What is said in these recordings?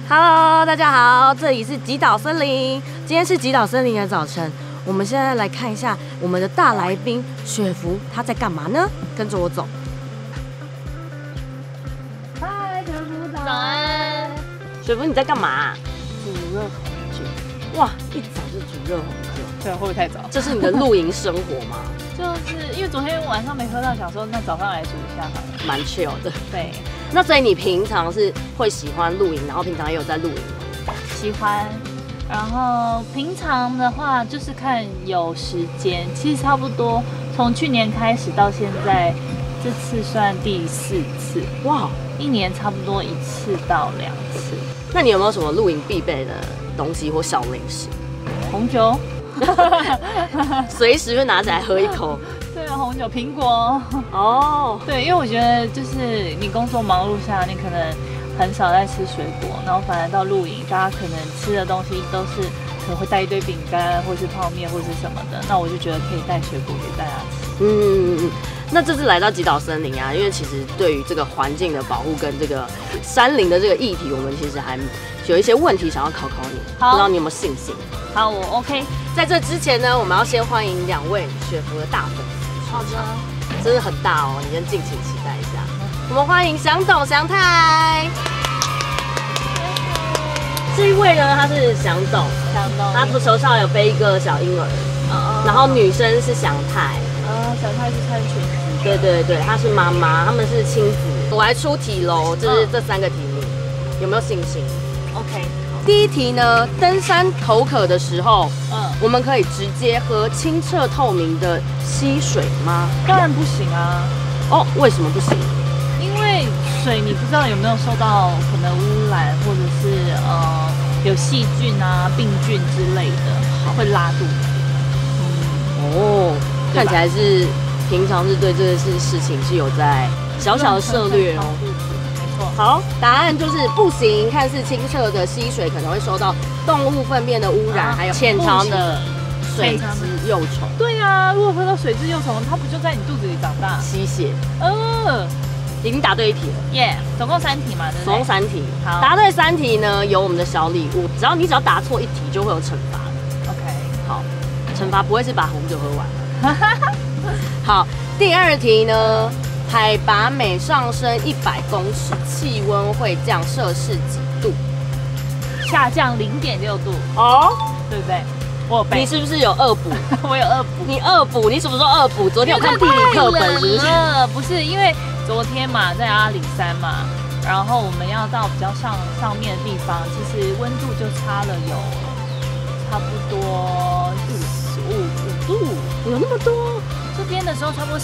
Hello， 大家好，这里是极岛森林。今天是极岛森林的早晨，我们现在来看一下我们的大来宾雪芙，他在干嘛呢？跟着我走。嗨，雪芙早安。雪芙，你在干嘛？ 煮热红酒。 哇，一早就煮热红酒， 对，会不会太早？ 这是你的露营生活吗？ 就是因为昨天晚上没喝到，想说那早上来煮一下好了。 蛮 chill 的。 对。 那所以你平常是会喜欢露营，然后平常也有在露营吗？ 喜欢。然后平常的话就是看有时间，其实差不多从去年开始到现在，这次算第4次。哇，1年差不多1次到2次。 那你有没有什么露营必备的东西或小零食？ 红酒， 随时会拿起来喝一口。 对啊，红酒、苹果。哦，对，因为我觉得就是你工作忙碌下，你可能很少在吃水果，然后反而到露营，大家可能吃的东西都是可能会带一堆饼干，或是泡面，或是什么的。那我就觉得可以带水果给大家吃。 那这次来到极岛森林啊，因为其实对于这个环境的保护跟这个山林的这个议题，我们其实还有一些问题想要考你，不知道你有没有信心？ 好，我 OK。 在这之前呢，我们要先欢迎2位雪芙的大粉丝。 好的， 真的很大哦，你先敬请期待一下。我们欢迎祥董、祥太。这一位呢，他是祥董，他手上有背一个小婴儿，然后女生是祥太， 祥太是穿裙子， 对对对，她是妈妈，他们是亲子。我来出题喽，就是这3个题目，有没有信心 ？OK。 第一题呢，登山口渴的时候，我们可以直接喝清澈透明的溪水吗？ 当然不行啊。 哦，为什么不行？ 因为水你不知道有没有受到可能污染，或者是有细菌啊、病菌之类的，会拉肚子。 哦，看起来是平常是对这个事情是有在小小的涉略哦。好，答案就是不行。看似清澈的溪水可能会受到动物粪便的污染，还有潜藏的水质幼虫。 对啊，如果喝到水质幼虫，它不就在你肚子里长大？ 吸血。已经答对1题了。 耶，总共3题嘛，对不对？ 总共3题。 好， 答对3题呢，有我们的小礼物。只要答错1题，就会有惩罚。 OK， 好，惩罚不会是把红酒喝完。好，第2题呢？海拔每上升100公尺，气温会降摄氏几度？ 下降0.6度。 哦， 对不对？我有背。 你是不是有恶补？ 我有恶补。 你恶补？你什么时候恶补？昨天有看地理课本是不是？ 不是，因为昨天嘛，在阿里山嘛，然后我们要到比较上面的地方，其实温度就差了有差不多15度， 有那么多？ 这边的时候差不多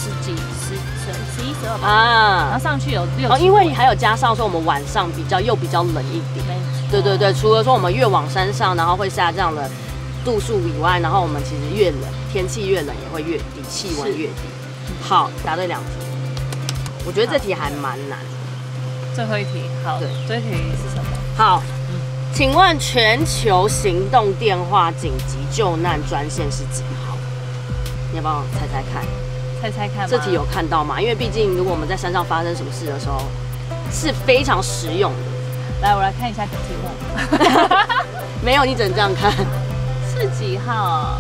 11、12吧，然后上去有6。 哦，因为还有加上说我们晚上比较冷一点。对对对，除了说我们越往山上，然后会下降的度数以外，然后我们其实越冷，天气越冷也会越低，气温越低。好，答对2题，我觉得这题还蛮难。 最后1题，好，对，最后1题是什么？ 好，请问全球行动电话紧急救难专线是几号？你要不要猜猜看？ 猜猜看。 这题有看到吗？因为毕竟如果我们在山上发生什么事的时候，是非常实用的。 来，我来看一下题目。 没有，你只能这样看。 是几号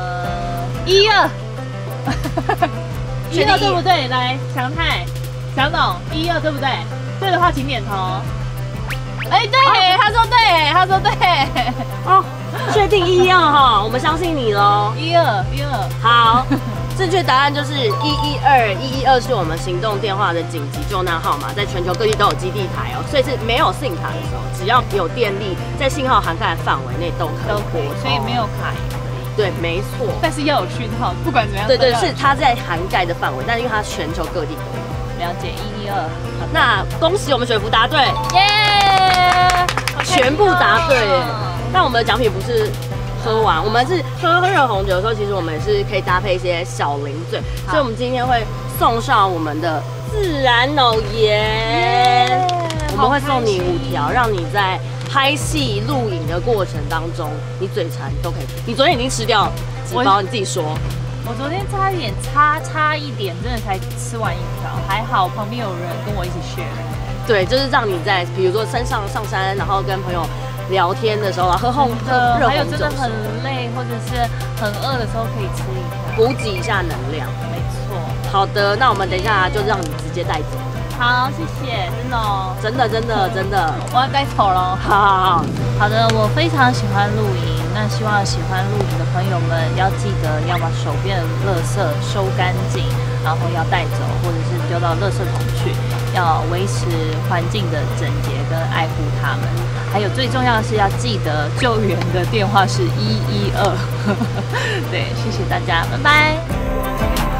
？12。12对不对？来，祥太、祥董，12对不对？对的话请点头。哎，对，他说对，他说对。 哦，确定12哈，我们相信你喽。 12。 好，正确答案就是112，112是我们行动电话的紧急救难号码，在全球各地都有基地台哦，所以是没有信卡的时候，只要有电力，在信号涵盖的范围内都可以， 所以没有卡也可以。 对，没错。 但是要有讯号，不管怎么样。 对对，是它在涵盖的范围，但是因为它全球各地都有。 了解112。 那恭喜我们雪芙答对， 耶！ 全部答对。但我们的奖品不是喝完，我们是喝热红酒的时候，其实我们也是可以搭配一些小零嘴，所以我们今天会送上我们的自然脑盐，我们会送你5条，让你在拍戏录影的过程当中，你嘴馋都可以。你昨天已经吃掉几包？你自己说。 我昨天差一点，差一点，真的才吃完1条，还好旁边有人跟我一起 share。 对，就是让你在比如说上山，然后跟朋友聊天的时候，喝热红酒， 还有真的很累或者是很饿的时候可以吃一下， 补给一下能量。 没错。 好的，那我们等一下就让你直接带走。 好，谢谢，真的哦， 真的， 我要带走了。好的，我非常喜欢露营，那希望喜欢露营的朋友们要记得要把手边的垃圾收干净，然后要带走或者是丢到垃圾桶去，要维持环境的整洁跟爱护它们。还有最重要的是要记得救援的电话是112。对，谢谢大家，拜拜。